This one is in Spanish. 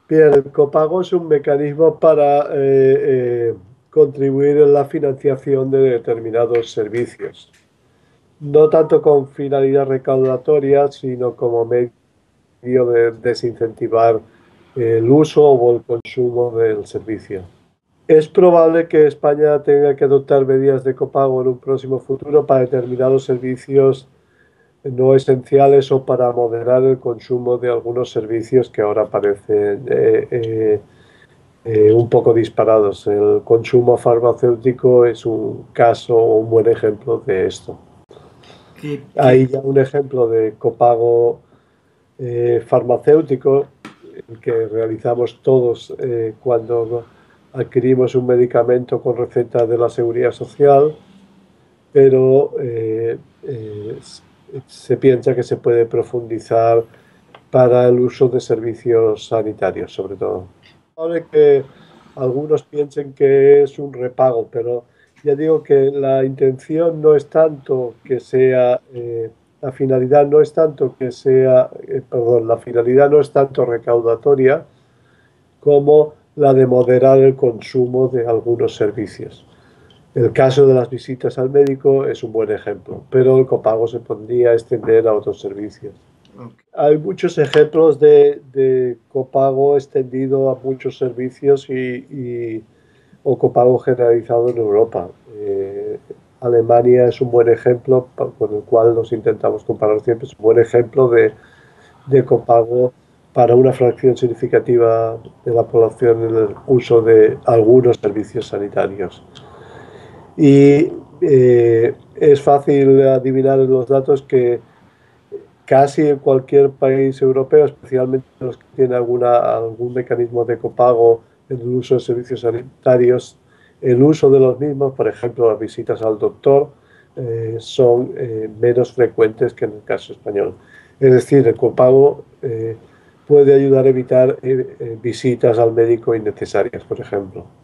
Bien, el copago es un mecanismo para contribuir en la financiación de determinados servicios. No tanto con finalidad recaudatoria, sino como medio de desincentivar el uso o el consumo del servicio. Es probable que España tenga que adoptar medidas de copago en un próximo futuro para determinados servicios no esenciales o para moderar el consumo de algunos servicios que ahora parecen un poco disparados. El consumo farmacéutico es un caso o un buen ejemplo de esto. Hay Que ya un ejemplo de copago farmacéutico el que realizamos todos cuando adquirimos un medicamento con receta de la Seguridad Social, pero se piensa que se puede profundizar para el uso de servicios sanitarios, sobre todo. Probable que algunos piensen que es un repago, pero ya digo que la intención no es tanto que sea, la finalidad no es tanto que sea, perdón, la finalidad no es tanto recaudatoria como la de moderar el consumo de algunos servicios. El caso de las visitas al médico es un buen ejemplo, pero el copago se podría extender a otros servicios. ok. Hay muchos ejemplos de copago extendido a muchos servicios o copago generalizado en Europa. Alemania es un buen ejemplo con el cual nos intentamos comparar siempre. Es un buen ejemplo de copago para una fracción significativa de la población en el uso de algunos servicios sanitarios. Y es fácil adivinar en los datos que casi en cualquier país europeo, especialmente los que tienen algún mecanismo de copago en el uso de servicios sanitarios, el uso de los mismos, por ejemplo, las visitas al doctor, son menos frecuentes que en el caso español. Es decir, el copago puede ayudar a evitar visitas al médico innecesarias, por ejemplo.